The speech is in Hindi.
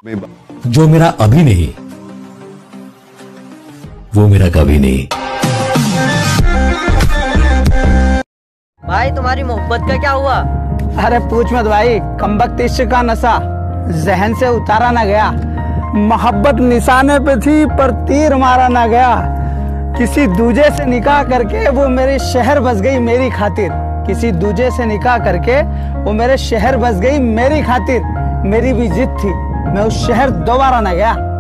जो मेरा अभी नहीं वो मेरा कभी नहीं। भाई तुम्हारी मोहब्बत का क्या हुआ? अरे पूछ मत भाई, कमबख्त इश्क का नशा जहन से उतारा ना गया। मोहब्बत निशाने पे थी पर तीर मारा ना गया। किसी दूजे से निकाह करके वो मेरे शहर बस गई मेरी खातिर। किसी दूजे से निकाह करके वो मेरे शहर बस गई मेरी खातिर। मेरी भी जिद थी, मैं उस शहर दोबारा ना गया।